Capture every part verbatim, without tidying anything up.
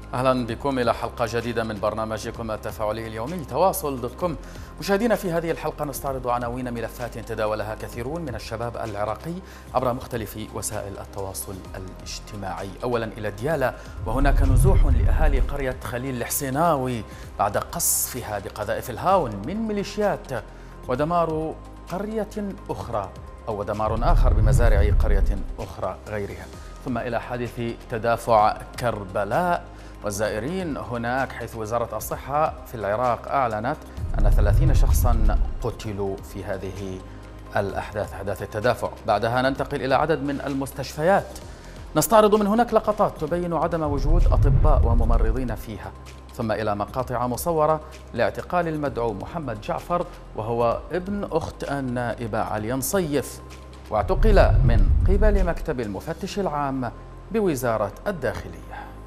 أهلا بكم إلى حلقة جديدة من برنامجكم التفاعلي اليومي تواصل دوت كوم. مشاهدينا، في هذه الحلقة نستعرض عناوين ملفات تداولها كثيرون من الشباب العراقي عبر مختلف وسائل التواصل الاجتماعي. أولا إلى ديالى، وهناك نزوح لأهالي قرية خليل الحسيناوي بعد قصفها بقذائف الهاون من ميليشيات، ودمار قرية أخرى أو دمار آخر بمزارع قرية أخرى غيرها. ثم إلى حادث تدافع كربلاء والزائرين هناك، حيث وزارة الصحة في العراق أعلنت أن ثلاثين شخصا قتلوا في هذه الأحداث، أحداث التدافع. بعدها ننتقل إلى عدد من المستشفيات، نستعرض من هناك لقطات تبين عدم وجود أطباء وممرضين فيها. ثم إلى مقاطع مصورة لاعتقال المدعو محمد جعفر، وهو ابن أخت النائبة عليا نصيف، واعتقل من قبل مكتب المفتش العام بوزارة الداخلية.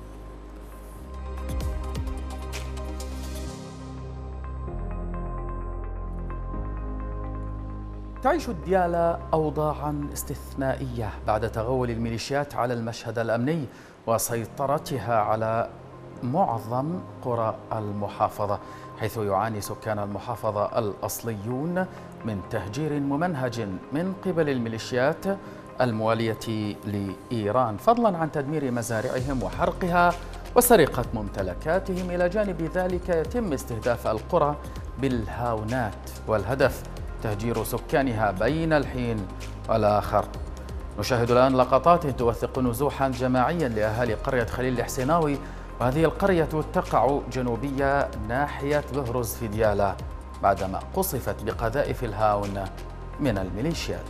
تعيش ديالى أوضاعا استثنائية بعد تغول الميليشيات على المشهد الأمني وسيطرتها على معظم قرى المحافظة، حيث يعاني سكان المحافظة الأصليون من تهجير ممنهج من قبل الميليشيات الموالية لإيران، فضلا عن تدمير مزارعهم وحرقها وسرقة ممتلكاتهم. إلى جانب ذلك يتم استهداف القرى بالهاونات، والهدف تهجير سكانها بين الحين والآخر. نشاهد الآن لقطات توثق نزوحا جماعيا لأهالي قرية خليل الحسيناوي، وهذه القرية تقع جنوبية ناحية بهرز في ديالى بعدما قصفت بقذائف الهاون من الميليشيات.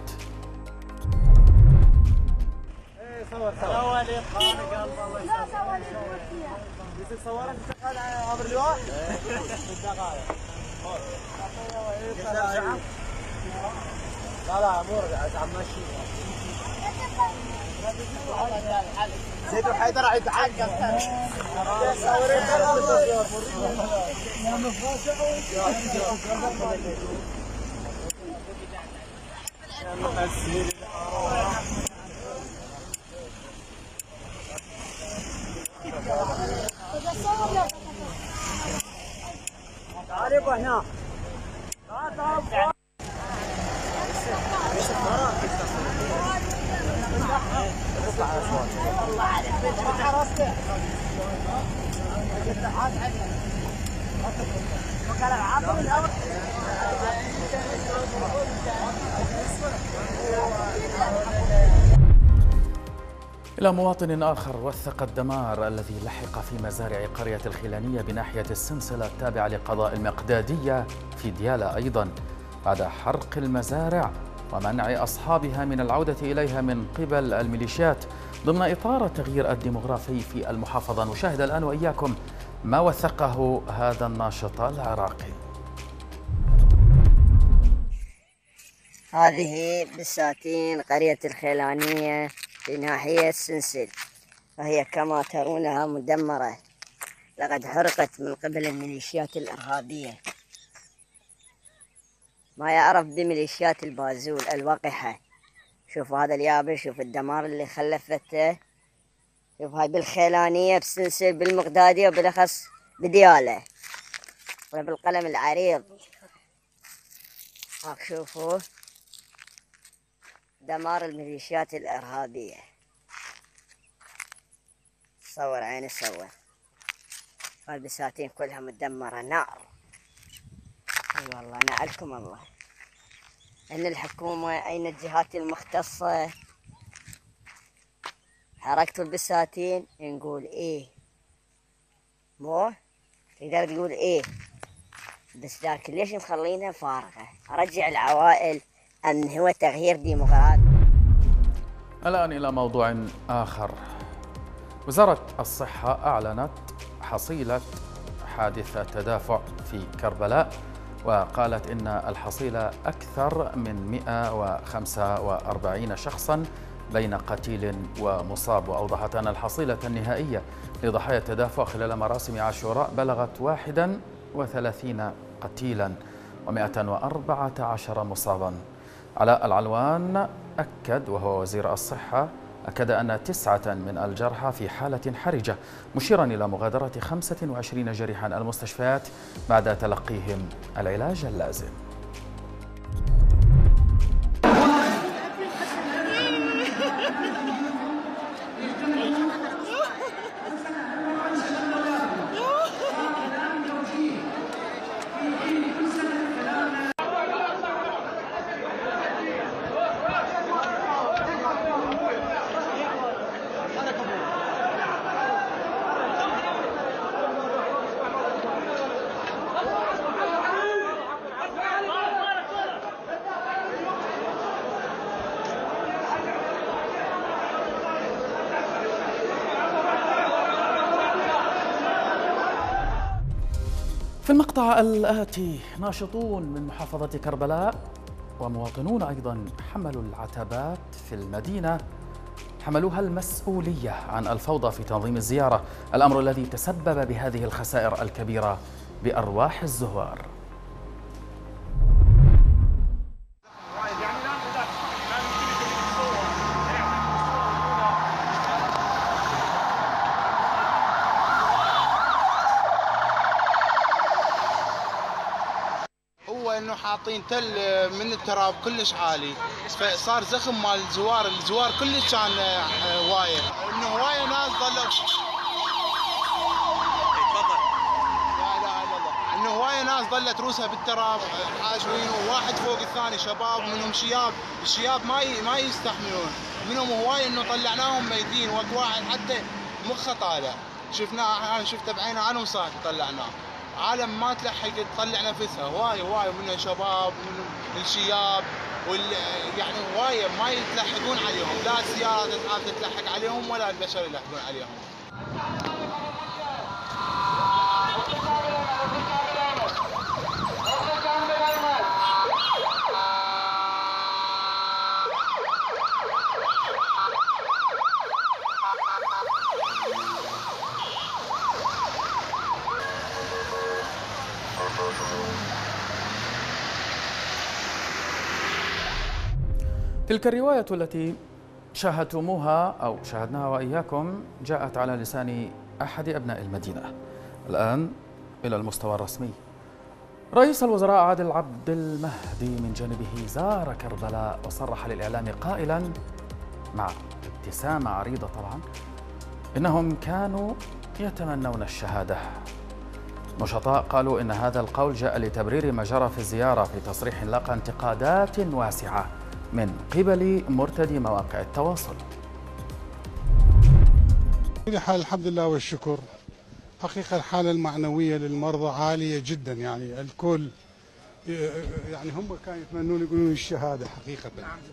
لا لا مو رجع ماشي زيد حيدر عيد عقب تعال هنا تعال إلى مواطن آخر وثق الدمار الذي لحق في مزارع قرية الخيلانية بناحية السنسلة التابعة لقضاء المقدادية في ديالى أيضا، بعد حرق المزارع ومنع أصحابها من العودة إليها من قبل الميليشيات ضمن إطار التغيير الديمغرافي في المحافظة. نشاهد الآن وإياكم ما وثقه هذا الناشط العراقي. هذه بساتين قرية الخيلانية في ناحية سنسل، وهي كما ترونها مدمرة، لقد حرقت من قبل الميليشيات الإرهابية، ما يعرف بميليشيات البازول الوقحة. شوفوا هذا اليابس، شوف الدمار اللي خلفته. شوف هاي بالخيلانية بسنسل بالمقدادية وبالأخص بديالة وبالقلم العريض. هاك شوفوا دمار الميليشيات الإرهابية. صور عيني صور، هالبساتين كلها مدمرة نار. اي أيوة والله نعلكم الله. أين الحكومة؟ أين الجهات المختصة؟ حركتوا البساتين نقول إيه، مو تقدر تقول إيه، بس لكن ليش نخلينها فارغة؟ أرجع العوائل أم هو تغيير ديمقراطي؟ الآن إلى موضوع آخر. وزارة الصحة أعلنت حصيلة حادث تدافع في كربلاء، وقالت إن الحصيلة أكثر من مئة وخمسة وأربعين شخصاً بين قتيل ومصاب، وأوضحت أن الحصيلة النهائية لضحايا التدافع خلال مراسم عاشوراء بلغت واحد وثلاثين قتيلاً ومئة وأربعة عشر مصاباً. علاء العلوان أكد، وهو وزير الصحة، أكد أن تسعة من الجرحى في حالة حرجة، مشيرا إلى مغادرة خمسة وعشرين جريحا المستشفيات بعد تلقيهم العلاج اللازم. في المقطع الآتي ناشطون من محافظة كربلاء ومواطنون أيضا حملوا العتبات في المدينة، حملوها المسؤولية عن الفوضى في تنظيم الزيارة، الأمر الذي تسبب بهذه الخسائر الكبيرة بأرواح الزوار. انه حاطين تل من التراب كلش عالي، فصار زخم مال الزوار، الزوار كلش كان هوايه، انه هوايه ناس ظلوا تفضل لا اله الا الله، انه هوايه ناس ظلت روسها بالتراب حاشوين، وواحد فوق الثاني شباب منهم شياب، الشياب ما ما يستحملون، منهم هوايه انه طلعناهم ميتين، واكو واحد حتى مخه طالع، شفناه انا شفته بعيني انا وصاحبي طلعناه، عالم ما تلحق تطلع نفسها، هواي هواي من شباب من الشياب وال يعني هواي ما يتلحقون عليهم، لا السيارات تتلحق عليهم ولا البشر يلحقون عليهم. تلك الرواية التي شاهدتموها أو شاهدناها وإياكم جاءت على لسان أحد أبناء المدينة. الآن إلى المستوى الرسمي. رئيس الوزراء عادل عبد المهدي من جانبه زار كربلاء وصرح للإعلام قائلا مع ابتسامة عريضة طبعا إنهم كانوا يتمنون الشهادة. نشطاء قالوا إن هذا القول جاء لتبرير ما جرى في الزيارة في تصريح لاقى انتقادات واسعة من قبل مرتدي مواقع التواصل. حال الحمد لله والشكر. حقيقة الحالة المعنوية للمرضى عالية جدا، يعني الكل يعني هم كانوا يتمنون يقولون الشهادة حقيقة،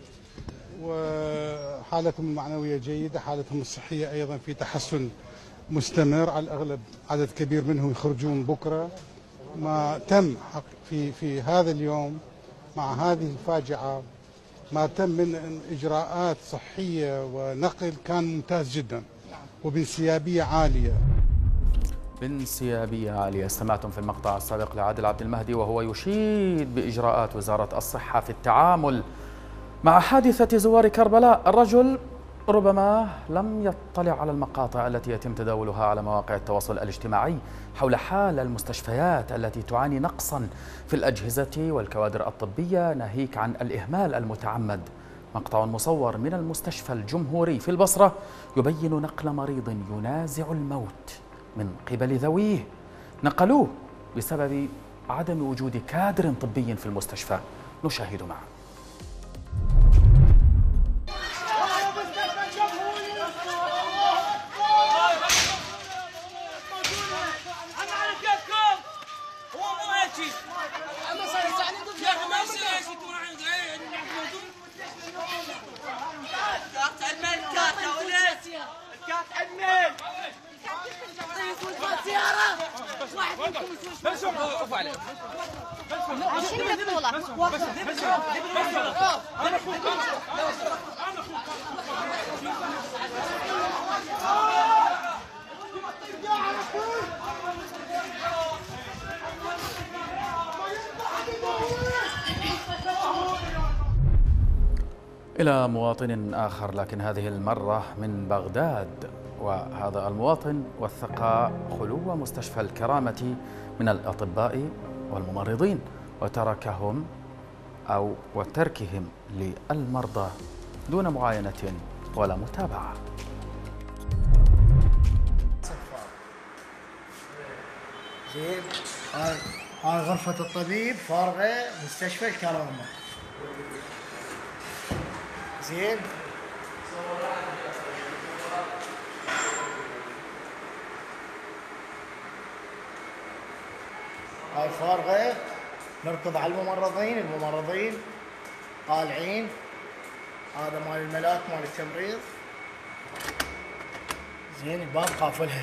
وحالتهم المعنوية جيدة، حالتهم الصحية أيضا في تحسن مستمر، على الأغلب عدد كبير منهم يخرجون بكرة. ما تم في في هذا اليوم مع هذه الفاجعة ما تم من إجراءات صحية ونقل كان ممتاز جدا وبانسيابية عالية. بانسيابية عالية. استمعتم في المقطع السابق لعادل عبد المهدي وهو يشيد بإجراءات وزارة الصحة في التعامل مع حادثة زوار كربلاء. الرجل ربما لم يطلع على المقاطع التي يتم تداولها على مواقع التواصل الاجتماعي حول حال المستشفيات التي تعاني نقصا في الأجهزة والكوادر الطبية، ناهيك عن الإهمال المتعمد. مقطع مصور من المستشفى الجمهوري في البصرة يبين نقل مريض ينازع الموت من قبل ذويه، نقلوه بسبب عدم وجود كادر طبي في المستشفى. نشاهد معا. إلى مواطن آخر لكن هذه المرة من بغداد، وهذا المواطن وثق خلو مستشفى الكرامة من الأطباء والممرضين وتركهم أو وتركهم للمرضى دون معاينة ولا متابعة. زين، هاي هاي غرفة الطبيب فارغة، مستشفى الكرامة. زين، هاي فارغة، نركض على الممرضين، الممرضين طالعين. هذا مال الملاك مال التمريض. زين، الباب قافلها.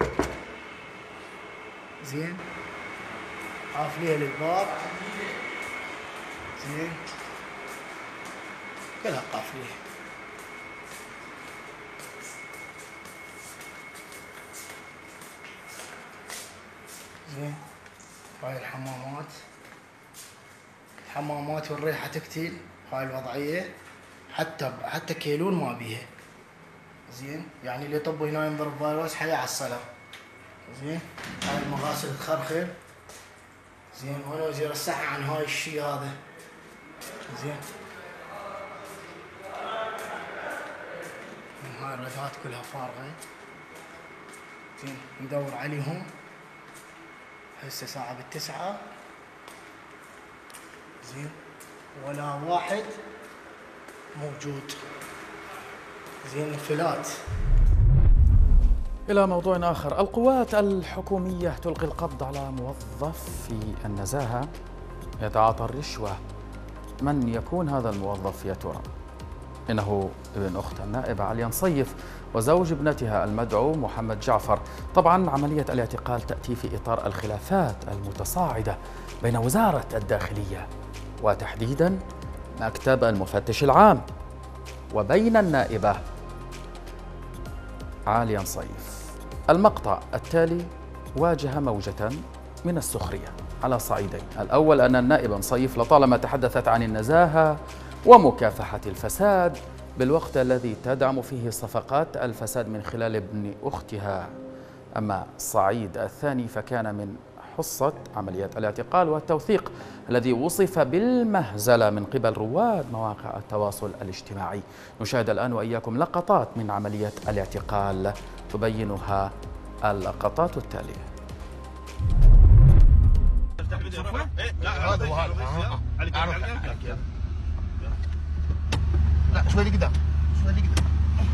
زين، قافليها للباب. زين، كلها قافليها. زين، هاي الحمامات، الحمامات والريحة تقتل. هاي الوضعية، حتى حتى كيلون ما بيها. زين، يعني اللي يطب هنا ينضرب فيروس حياة على الصلاة. زين، هاي المغاسل تخرخر. زين، وانا وزير الصحة عن هاي الشيء هذا. زين، هاي الرذات كلها فارغة. زين، ندور عليهم. هسه ساعة بالتسعة. زين، ولا واحد موجود. زين، انفلات. إلى موضوع آخر، القوات الحكومية تلقي القبض على موظف في النزاهة يتعاطى الرشوة. من يكون هذا الموظف يا ترى؟ إنه ابن أخت النائبة عليا نصيف وزوج ابنتها المدعو محمد جعفر. طبعا عملية الاعتقال تأتي في إطار الخلافات المتصاعدة بين وزارة الداخلية وتحديدا مكتب المفتش العام وبين النائبة عليا نصيف. المقطع التالي واجه موجة من السخرية على صعيدين. الأول أن النائبة نصيف لطالما تحدثت عن النزاهة ومكافحة الفساد بالوقت الذي تدعم فيه صفقات الفساد من خلال ابن أختها. أما الصعيد الثاني فكان من حصة عملية الاعتقال والتوثيق الذي وصف بالمهزلة من قبل رواد مواقع التواصل الاجتماعي. نشاهد الآن وإياكم لقطات من عملية الاعتقال تبينها اللقطات التالية. لا شوي قدام، شوي قدام.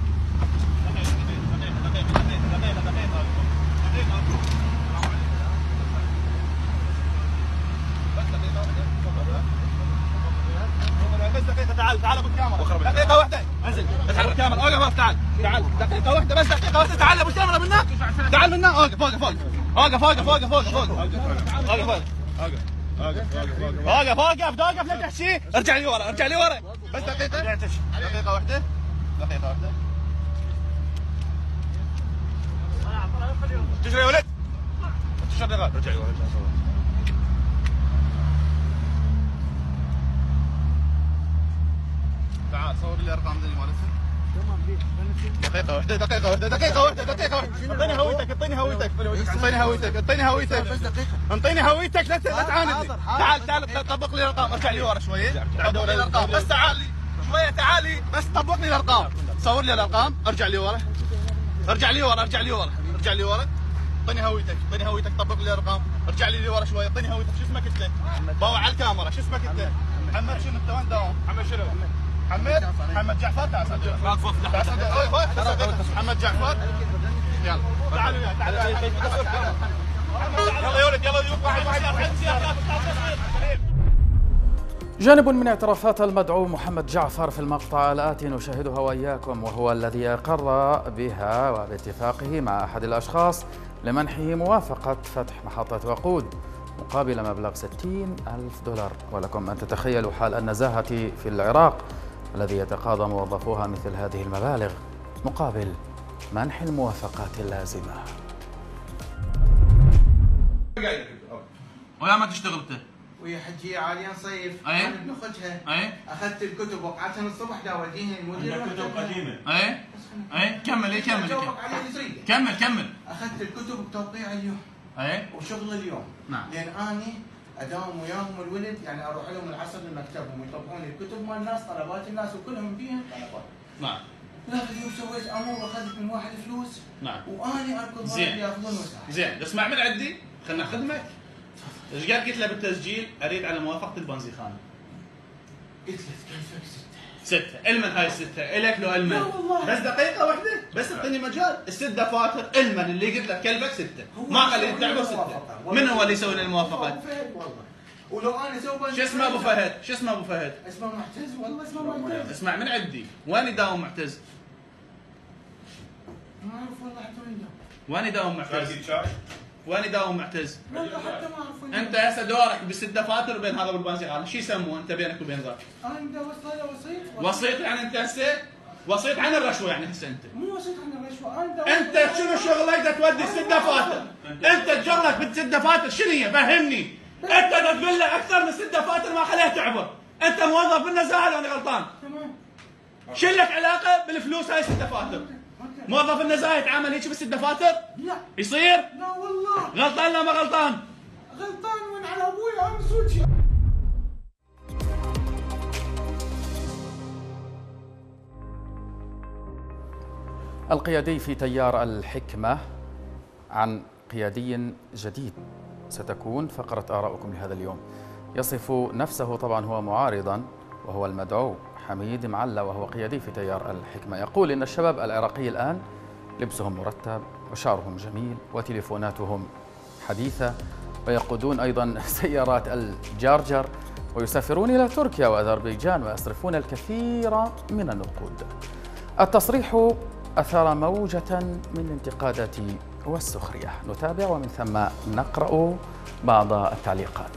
بس دقيقة، تعال تعال ابو الكاميرا، دقيقة واحدة، انزل بس على الكاميرا، اوقف تعال تعال دقيقة واحدة بس، دقيقة واحدة، تعال ابو الكاميرا من هناك، تعال من هناك، اوقف اوقف اوقف اوقف اوقف اوقف اوقف اوقف اوقف اوقف اوقف اوقف اوقف لا تحشي، ارجع لي ورا ارجع لي ورا بس دقيقة، دقيقة واحدة، دقيقة واحدة. تجري يا ولد، تشرب دقائق، ارجع لي ورا. تعال صور لي ارقام ذي مالتها. دقيقة واحدة، دقيقة واحدة، دقيقة واحدة، دقيقة واحدة. اعطيني هويتك، اعطيني هويتك، اعطيني هويتك، اعطيني هويتك. بس دقيقة. اعطيني هويتك، لا لا تعاندني. تعال تعال طبق لي الارقام، ارجع لي ورا شوية. طبق لي الارقام، بس تعال لي شوية، تعال لي بس طبق لي الارقام. صور لي الارقام، ارجع لي ورا. ارجع لي ورا، ارجع لي ورا، ارجع لي ورا. اعطيني هويتك، اعطيني هويتك، طبق لي الارقام، ارجع لي ورا شوية، اعطيني هويتك. شو اسمك انت؟ باوع على الكاميرا، شو اسمك انت؟ محمد شنو انت وين داوم؟ محمد شنو؟ محمد محمد جعفر. تعال محمد جعفر، يلا تعال وياي، تعال يلا يا ولد، يلا جانب من اعترافات المدعو محمد جعفر في المقطع الآتي نشاهدها وإياكم، وهو الذي أقر بها وباتفاقه مع أحد الأشخاص لمنحه موافقة فتح محطة وقود مقابل مبلغ ستين ألف دولار. ولكم أن تتخيلوا حال النزاهة في العراق الذي يتقاضى موظفوها مثل هذه المبالغ مقابل منح الموافقات اللازمة. ويا ما تشتغل انت؟ ويا حجيه عاليه صيف أي. انا بنخرجها اي اخذت الكتب وقعتها من الصبح دا اوديها المدير عندك كتب قديمه. اي اي كمل اي كمل جاوبك كمل على اللي تريده. كمل كمل اخذت الكتب بتوقيع اليوم اي وشغل اليوم. نعم. لان اني اداوم وياهم الولد، يعني اروح لهم العصر لمكتبهم ويطبعون الكتب مال الناس، طلبات الناس وكلهم فيها طلبات. نعم. ذاك اليوم سويت امر واخذت من واحد فلوس. نعم. واني اركض زين. اللي ياخذون وساعه. زين اسمع من عندي خلنا نخدمك. ايش قال قلت له بالتسجيل اريد على موافقه البنزيخانه. قلت له كيفك ستة؟ ستة، المن هاي الستة؟ الك لو المن؟ لا والله. بس دقيقة واحدة، بس اعطيني مجال، الست دفاتر المن اللي قلت لك كلبك ستة، ما خليت تعبه ستة، من هو اللي يسوي لي الموافقة؟ ابو فهد والله. ولو انا اسوي شو اسمه ابو فهد؟ شو اسمه ابو فهد؟ اسمه معتز والله اسمه معتز. اسمع من عندي، وين يداوم معتز؟ ما اعرف والله حتى وين يداوم. وين يداوم معتز؟ شاي. وين يداوم معتز؟ والله حتى ما اعرف وين انت هسه دورك بالست دفاتر بين هذا والبنزيخانة، شو يسموه انت بينك وبين ذاك؟ انا بدي اوصل له وسيط. وسيط يعني انت هسه وسيط عن الرشوة يعني هسه انت. مو وسيط عن الرشوه، انا بدي انت شنو شغلك دا تودي الست دفاتر؟ انت شغلك بالست دفاتر شنو هي؟ فهمني. انت دا تقول له اكثر من ست دفاتر ما خليها تعبر. انت موظف بالنزاهه ولا انا غلطان؟ تمام. شو لك علاقه بالفلوس هاي ست دفاتر؟ موظف النزاهه يتعامل هيك بالست دفاتر؟ لا يصير؟ لا والله غلطان لا ما غلطان؟ غلطان وين على ابوي انا مسؤول شيء. القيادي في تيار الحكمة عن قيادي جديد ستكون فقرة آراؤكم لهذا اليوم. يصف نفسه طبعا هو معارضا وهو المدعو حميد معلة وهو قيادي في تيار الحكمة. يقول إن الشباب العراقي الآن لبسهم مرتب وشعرهم جميل وتليفوناتهم حديثة ويقودون أيضا سيارات الجارجر ويسافرون إلى تركيا وأذربيجان ويصرفون الكثير من النقود. التصريح أثار موجة من الانتقادات والسخرية. نتابع ومن ثم نقرأ بعض التعليقات.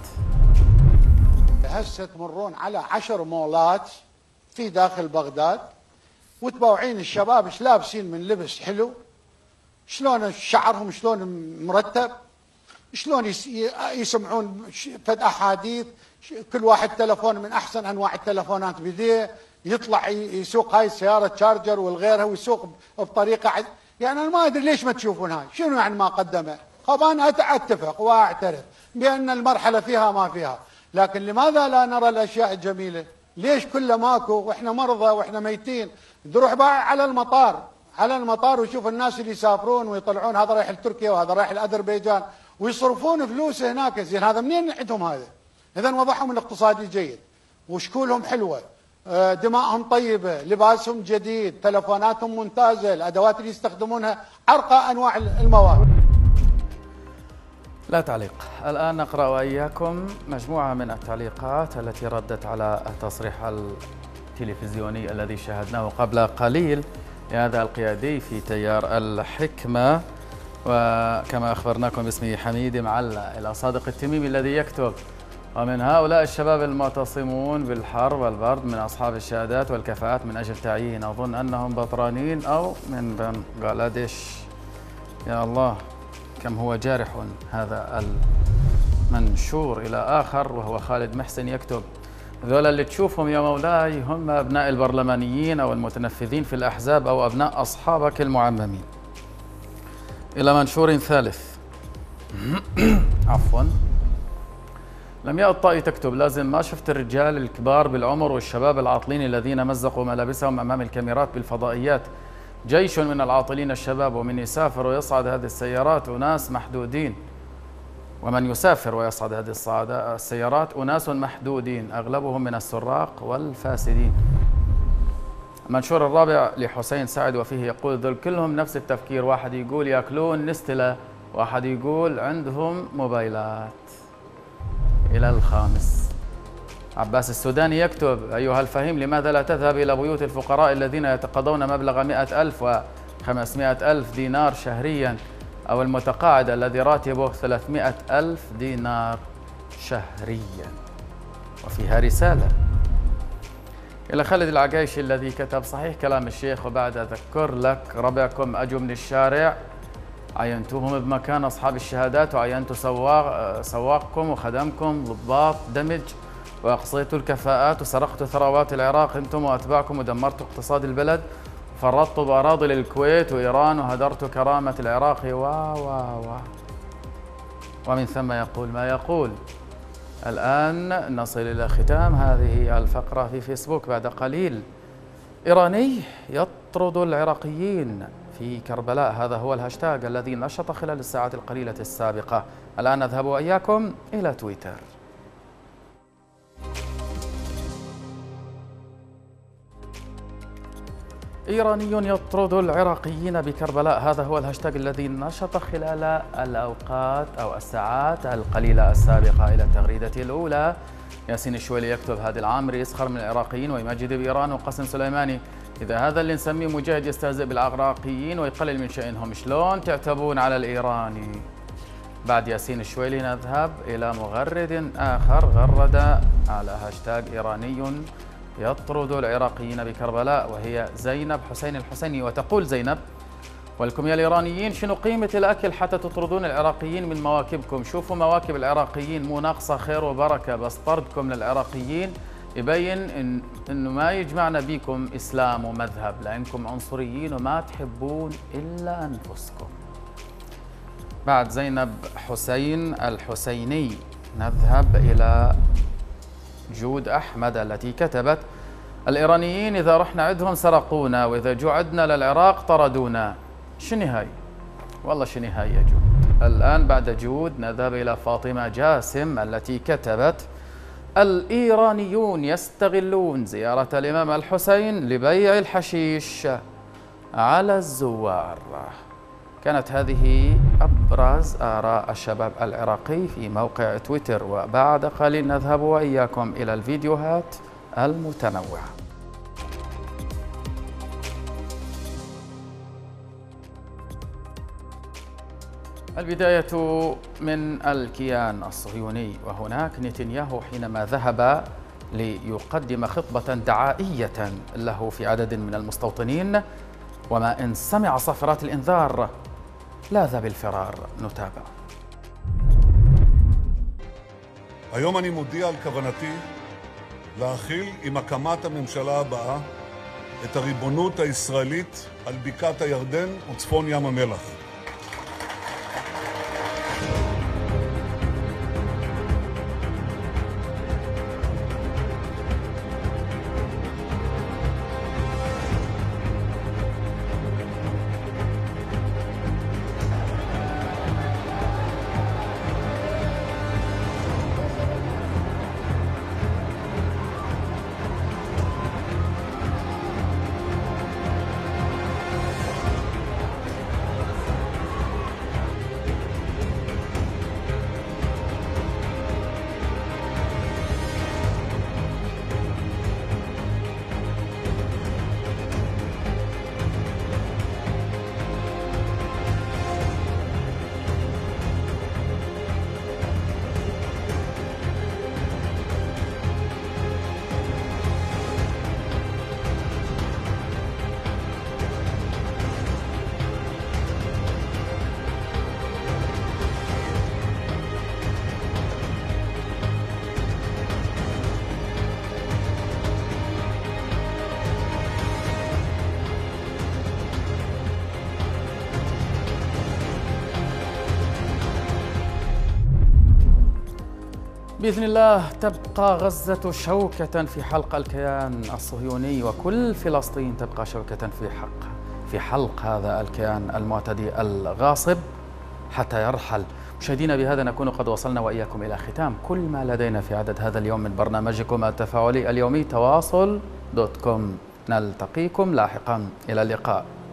هسه تمرون على عشر مولات في داخل بغداد وتبوعين الشباب ايش لابسين من لبس حلو، شلون شعرهم شلون مرتب، شلون يسمعون فد احاديث، كل واحد تلفون من احسن انواع التلفونات بيديه، يطلع يسوق هاي السياره تشارجر والغيرها ويسوق بطريقه عد... يعني انا ما ادري ليش ما تشوفون هاي، شنو يعني ما قدمه؟ طب انا اتفق واعترف بان المرحله فيها ما فيها، لكن لماذا لا نرى الاشياء الجميله؟ ليش كله ماكو واحنا مرضى واحنا ميتين؟ تروح بقى على المطار، على المطار وشوف الناس اللي يسافرون ويطلعون هذا رايح لتركيا وهذا رايح لاذربيجان ويصرفون فلوس هناك، زين هذا منين عندهم هذا؟ اذا وضعهم الاقتصادي جيد وشكولهم حلوه، دماءهم طيبه، لباسهم جديد، تلفوناتهم ممتازه، الادوات اللي يستخدمونها ارقى انواع المواد. لا تعليق. الآن نقرأ وإياكم مجموعة من التعليقات التي ردت على التصريح التلفزيوني الذي شاهدناه قبل قليل لهذا القيادي في تيار الحكمة، وكما أخبرناكم باسمه حميد معلة، إلى صادق التميمي الذي يكتب: ومن هؤلاء الشباب المعتصمون بالحر والبرد من أصحاب الشهادات والكفاءات من أجل تعيين أظن أنهم بطرانين أو من بنغلاديش. يا الله كم هو جارح هذا المنشور. إلى آخر وهو خالد محسن يكتب: ذولا اللي تشوفهم يا مولاي هم أبناء البرلمانيين أو المتنفذين في الأحزاب أو أبناء أصحابك المعممين. إلى منشور ثالث عفوا لمياء الطائي تكتب: لازم ما شفت الرجال الكبار بالعمر والشباب العاطلين الذين مزقوا ملابسهم أمام الكاميرات بالفضائيات. جيش من العاطلين الشباب، ومن يسافر ويصعد هذه السيارات أناس محدودين، ومن يسافر ويصعد هذه السيارات أناس محدودين أغلبهم من السراق والفاسدين. المنشور الرابع لحسين سعد وفيه يقول: ذل كلهم نفس التفكير، واحد يقول يأكلون نستلة، واحد يقول عندهم موبايلات. إلى الخامس عباس السوداني يكتب: أيها الفهيم لماذا لا تذهب إلى بيوت الفقراء الذين يتقاضون مبلغ مئة ألف وخمسمائة ألف دينار شهريا، أو المتقاعد الذي راتبه ثلاثمائة ألف دينار شهريا. وفيها رسالة إلى خالد العقايشي الذي كتب: صحيح كلام الشيخ، وبعد أذكر لك ربعكم أجوا من الشارع عينتوهم بمكان أصحاب الشهادات، وعينتوا سواق سواقكم وخدمكم ضباط دمج، وأقصيتوا الكفاءات، وسرقتوا ثروات العراق أنتم وأتباعكم، ودمرتوا اقتصاد البلد، وفرطتوا بأراضي الكويت وإيران، وهدرتوا كرامة العراق و و و ومن ثم يقول ما يقول. الآن نصل إلى ختام هذه الفقرة في فيسبوك بعد قليل. إيراني يطرد العراقيين في كربلاء، هذا هو الهاشتاج الذي نشط خلال الساعات القليلة السابقة. الآن نذهب وإياكم إلى تويتر. إيراني يطرد العراقيين بكربلاء، هذا هو الهاشتاج الذي نشط خلال الأوقات أو الساعات القليلة السابقة إلى التغريدة الأولى. ياسين الشويلي يكتب: هادي العامري يسخر من العراقيين ويمجد بإيران. وقاسم سليماني: إذا هذا اللي نسميه مجاهد يستهزئ بالعراقيين ويقلل من شأنهم، شلون تعتبون على الإيراني؟ بعد ياسين الشويلي نذهب إلى مغرد آخر غرد على هاشتاج إيراني يطرد العراقيين بكربلاء، وهي زينب حسين الحسيني، وتقول زينب: ولكم يا الإيرانيين شنو قيمة الأكل حتى تطردون العراقيين من مواكبكم؟ شوفوا مواكب العراقيين مو ناقصة خير وبركة، بس طردكم للعراقيين يبين إن إنه ما يجمعنا بيكم إسلام ومذهب، لأنكم عنصريين وما تحبون إلا أنفسكم. بعد زينب حسين الحسيني نذهب إلى جود أحمد التي كتبت: الإيرانيين إذا رحنا عندهم سرقونا، وإذا جو عدنا للعراق طردونا. شنو هاي؟ والله شنو هاي يا جود؟ الآن بعد جود نذهب إلى فاطمة جاسم التي كتبت: الإيرانيون يستغلون زيارة الإمام الحسين لبيع الحشيش على الزوار. كانت هذه أبرز آراء الشباب العراقي في موقع تويتر، وبعد قليل نذهب وإياكم إلى الفيديوهات المتنوعة. البداية من الكيان الصهيوني، وهناك نتنياهو حينما ذهب ليقدم خطبة دعائية له في عدد من المستوطنين، وما إن سمع صفرات الإنذار لاذ بالفرار. نتابع. היום אני מודיע על כוונתי להכיל עם הקמת הממשלה הבאה את הריבונות הישראלית על בקעת הירדן וצפון ים המלח. بإذن الله تبقى غزة شوكة في حلق الكيان الصهيوني، وكل فلسطين تبقى شوكة في حق في حلق هذا الكيان المعتدي الغاصب حتى يرحل. مشاهدينا، بهذا نكون قد وصلنا وإياكم إلى ختام كل ما لدينا في عدد هذا اليوم من برنامجكم التفاعلي اليومي تواصل دوت كوم. نلتقيكم لاحقا، إلى اللقاء.